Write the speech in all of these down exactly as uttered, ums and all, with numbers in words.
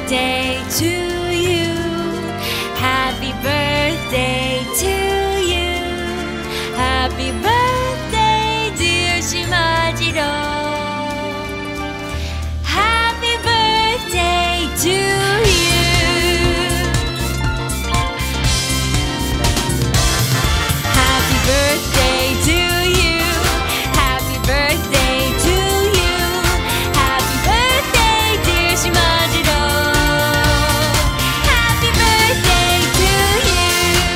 birthday to you. Happy birthday to you. Happy birthday, dear Shimajiro. Happy birthday to you. Happy birthday to you. Happy birthday to you. Happy birthday, dear Shimajiro. Happy birthday to you.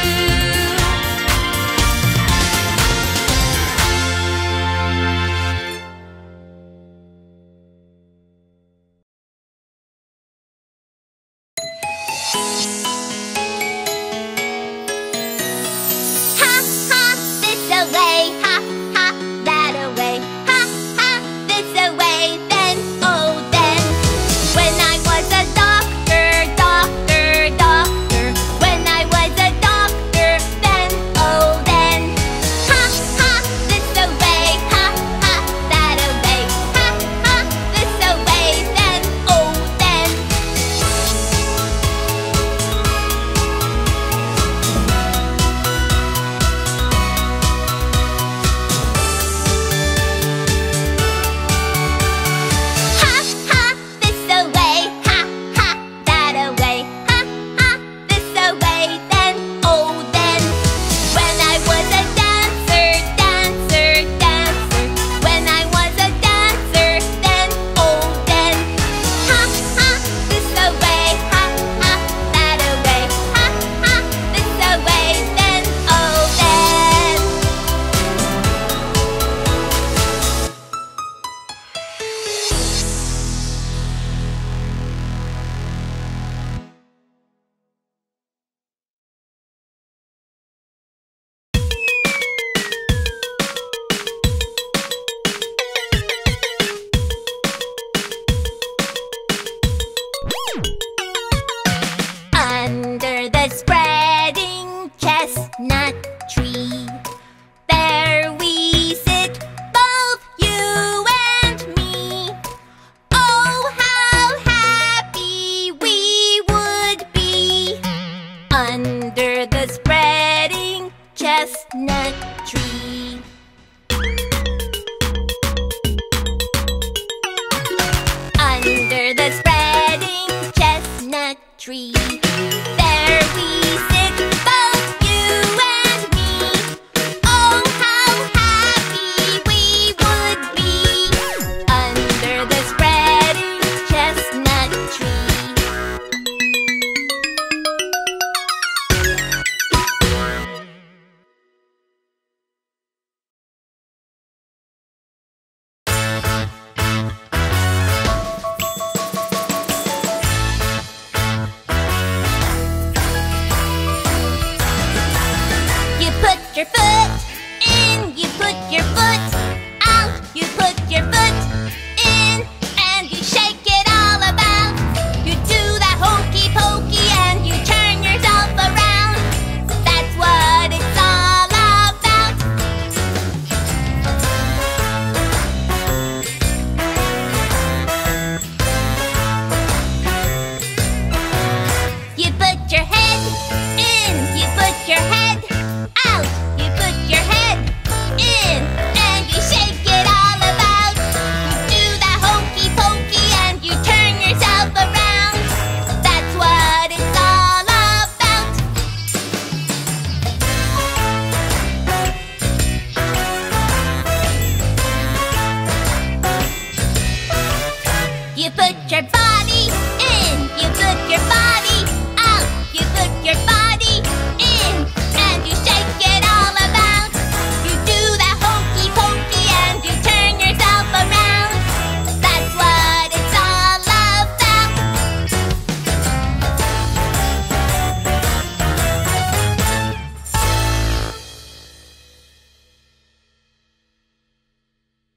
Ha ha, this away, ha ha, that away, ha ha, this away, then, oh then. When I was a doctor, doctor, doctor. When I was a doctor, then, oh then. Ha ha, this away, ha ha, that away, ha ha, this away, then, oh then. Ha ha, this away, ha ha, that away, ha ha, this away, then, oh then. When I was a dancer, dancer, dancer. When I was a dancer, then, oh then. Ha ha, this away, ha ha, that away, ha ha, this away, then, oh then. Under the spreading chestnut tree, there we sit, both you and me. Oh, how happy we would be under the spreading chestnut tree. Under the spreading chestnut tree, there we sit, both you and me. Oh, how happy we would be under the spreading chestnut tree. You put your foot in, you put your foot out, you put your foot in, and you shake it all about. You do that hokey pokey and you turn yourself around. That's what it's all about. You put your head in, you put your head out, you put your head in, and you shake it all about. You do that hokey pokey and you turn yourself around. That's what it's all about. You put your body in, you put your body out, you put your body